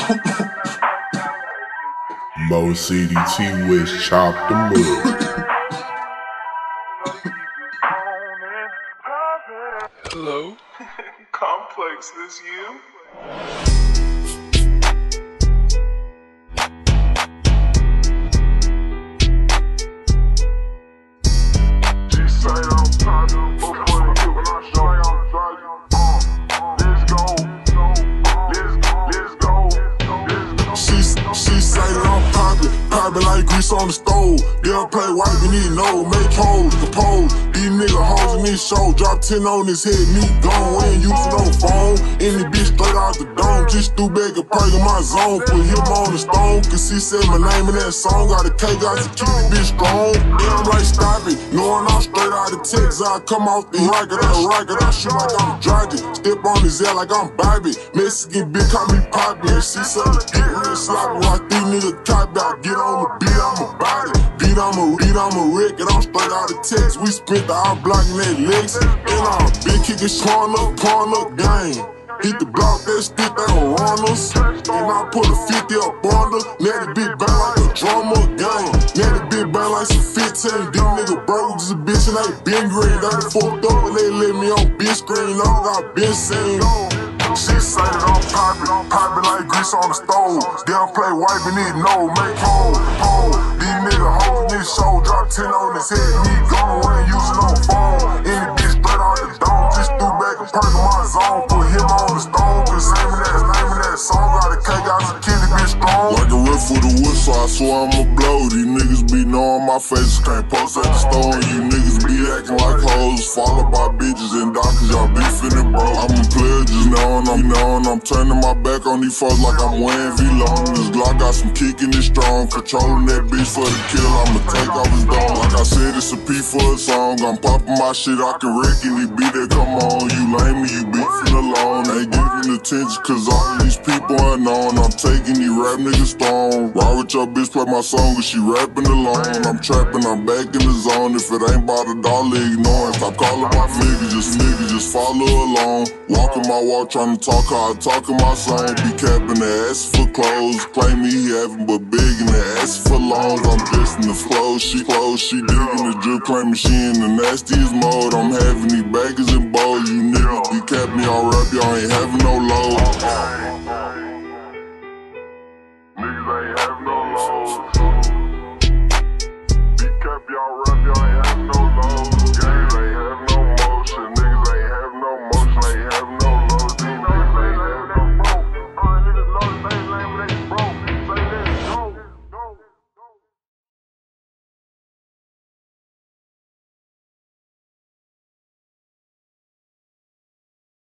Mocity, Twest, chop them up. Hello? Complex, this you? Like grease on the stove, they'll play white, we need no make holes, compose. These niggas hoes in this show, drop 10 on his head, me gone. We ain't using no phone, any bitch straight out the dome. Just threw back a perk in my zone, put him on the stone, cause he said my name in that song. Got a K, got to keep the bitch strong. Yeah, I'm like, stop it, knowing I'm straight out of Texas. I come off the rocket, I shoot like I'm dragging. Step on his head like I'm Bobby. Mexican bitch call me Poppin. She said the get real sloppy, watch these niggas cop out, get on the beat, I'm a body. Beat, I'm a wreck, and I'm straight out of Texas. We spent the hour blocking that Lex. And I'm big kicking corner gang. Hit the block, that stick, they gon' run us. And I put a 50 up under. Now the bitch bang like a drummer gang. Now the bitch bang like some 15. These niggas broke as a bitch and they been green. They done fucked up when they let me on bitch screen. I got been seen. She say that I'm poppin' like grease on the stove. They don't play white, we need no make hole. These niggas hoes in this show, drop 10 on his head, me gone, we ain't using no phone. Any bitch straight out the dome, just threw back a perk in my zone, put him on the stone, cause name of that song, got a K, got to kill it, bitch strong. Like a rip for the wood, so I swear I'ma blow. These niggas be knowing my face, can't post at the store. You niggas be acting like hoes, followed by bitches and doctors, y'all beefing it, bro. I'm a player, just knowing I'm turning my back on these folks like I'm wearing V-Long. This Glock got some kicking it strong, controlling that bitch for the kill. I'ma take off his dome. Like I said, it's a P for a song. I'm popping my shit, I can wreck any beat that come on. You lame me, you beefing alone. Ain't giving attention, cause all of these people unknown. I'm taking these rap niggas stone. Ride with your bitch, play my song, cause she rapping alone. I'm trapping, I'm back in the zone. If it ain't about a dollar, ignore it. Stop calling my niggas, just follow along. Walking my walk, trying to talk how I talk in my song. Be capping the ass for clothes. Claim me he having but big and the ass for longs. I'm dressed in the clothes, she digging the drip, claiming she in the nastiest mode. I'm having these baggers and bows. You niggas be capping me on rap, y'all ain't having no load.